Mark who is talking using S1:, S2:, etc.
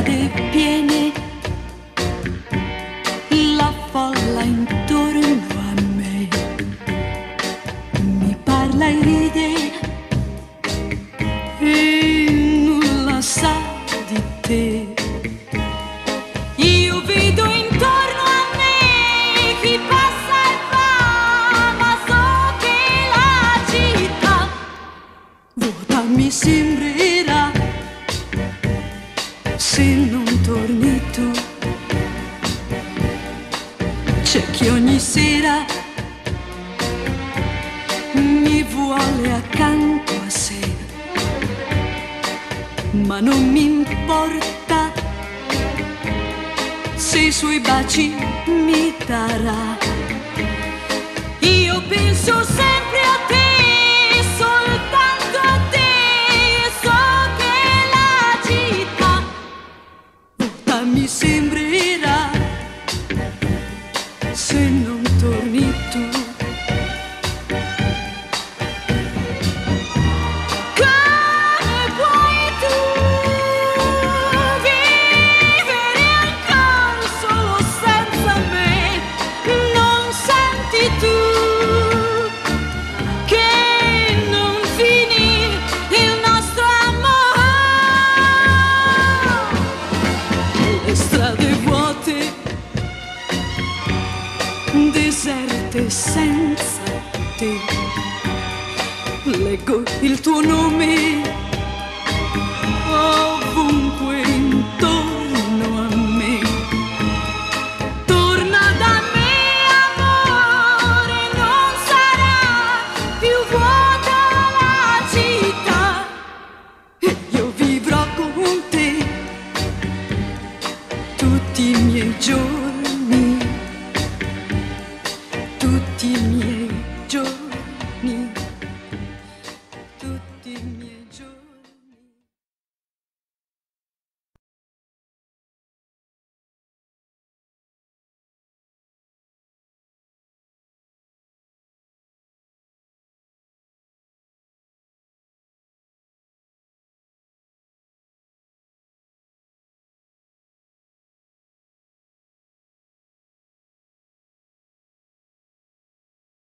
S1: strade piene, la folla intorno a me mi parla e ride e nulla sa di te. Io vedo intorno a me chi passa e va, ma so che la città vuota mi sembrerà se non torni tu. C'è chi ogni sera mi vuole accanto a sé, ma non mi importa se i suoi baci mi darà. Io penso sempre